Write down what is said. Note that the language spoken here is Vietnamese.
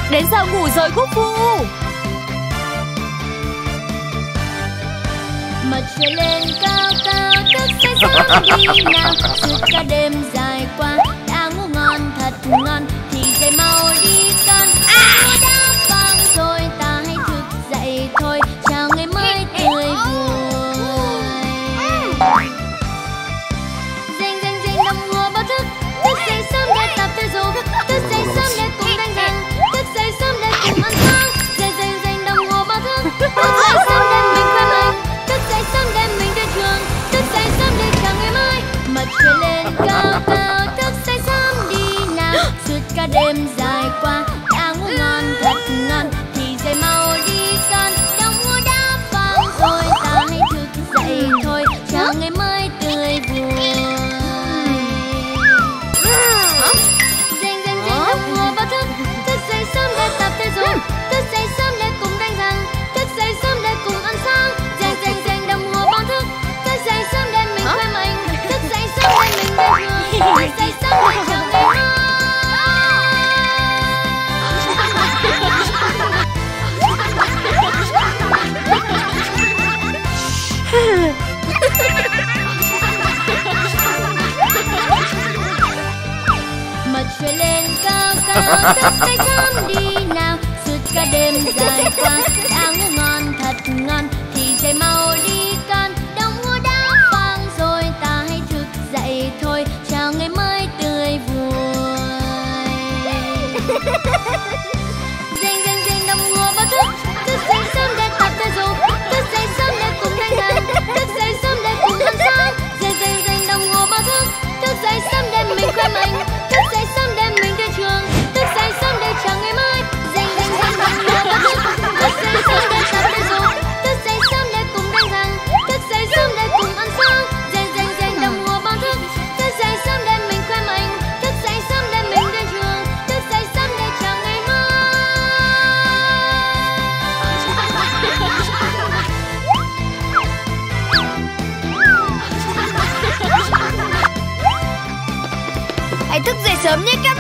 Đến giờ ngủ rồi Wolfoo. Mặt trời lên cao cao, thức dậy sớm đi nào. Suốt cả đêm dài qua đã ngủ ngon thật ngon, thì dậy mau đi con. Mưa đã vàng rồi, ta hãy thức dậy thôi, chào ngày mới tươi vui. Reng reng reng đồng hồ báo thức, thức dậy sớm để tập thể dục, thức dậy sớm để cùng đánh răng, thức dậy sớm để cùng ăn sáng. Reng reng reng đồng hồ báo thức, thức dậy sớm để mình khỏe mạnh, thức dậy sớm để mình đến trường, thức dậy sớm để chào ngày mới. Mặt trời lên cao cao, thức dậy sớm đi nào. Suốt cả đêm dài qua đã ngủ ngon thật ngon, thì dậy mau đi con. Đồng hồ đã vang rồi, ta hãy thức dậy thôi, chào ngày mới tươi vui. Reng reng reng đồng hồ báo thức, thức dậy sớm để tập thể dục, thức dậy sớm để cùng đánh răng, thức dậy sớm để cùng ăn sáng. Reng reng reng đồng hồ báo thức, thức dậy sớm để mình khỏe mạnh, thức dậy sớm để mình đến trường, thức dậy sớm để chào ngày mới. Mặt trời lên cao cao, thức dậy sớm đi nào. Suốt cả đêm dài qua đã ngủ ngon thật ngon, thì dậy mau đi con. Đồng hồ đã vang rồi, ta hãy thức dậy thôi, chào ngày mới tươi vui. Reng reng reng đồng hồ báo thức, thức dậy sớm để tập thể dục, thức dậy sớm để cùng đánh răng, thức dậy sớm để cùng ăn sáng. Reng reng reng đồng hồ báo thức, thức dậy sớm để mình khỏe mạnh, thức dậy sớm để mình đến trường, thức dậy sớm để chào ngày mới. Reng reng reng đồng hồ báo thức, thức dậy sớm để tập thể dục, thức dậy sớm để cùng đánh răng, thức dậy sớm để cùng ăn sáng. Reng reng reng đồng hồ báo thức, thức dậy sớm để mình khỏe mạnh, thức dậy sớm để mình đến trường, thức dậy sớm để chào ngày mới. Hãy thức dậy sớm nhé các